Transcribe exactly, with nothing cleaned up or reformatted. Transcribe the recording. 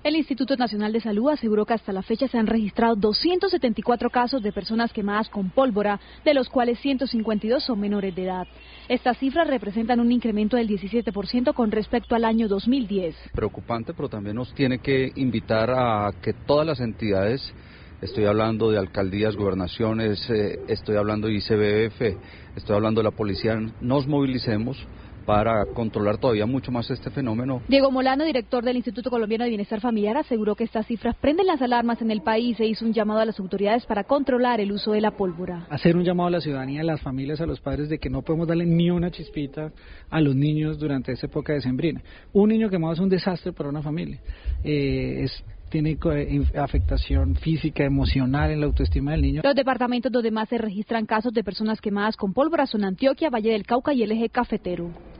El Instituto Nacional de Salud aseguró que hasta la fecha se han registrado doscientos setenta y cuatro casos de personas quemadas con pólvora, de los cuales ciento cincuenta y dos son menores de edad. Estas cifras representan un incremento del diecisiete por ciento con respecto al año dos mil diez. Preocupante, pero también nos tiene que invitar a que todas las entidades, estoy hablando de alcaldías, gobernaciones, eh, estoy hablando de I C B F, estoy hablando de la policía, nos movilicemos para controlar todavía mucho más este fenómeno. Diego Molano, director del Instituto Colombiano de Bienestar Familiar, aseguró que estas cifras prenden las alarmas en el país e hizo un llamado a las autoridades para controlar el uso de la pólvora. Hacer un llamado a la ciudadanía, a las familias, a los padres, de que no podemos darle ni una chispita a los niños durante esta época decembrina. Un niño quemado es un desastre para una familia. Eh, es tiene afectación física, emocional en la autoestima del niño. Los departamentos donde más se registran casos de personas quemadas con pólvora son Antioquia, Valle del Cauca y el Eje Cafetero.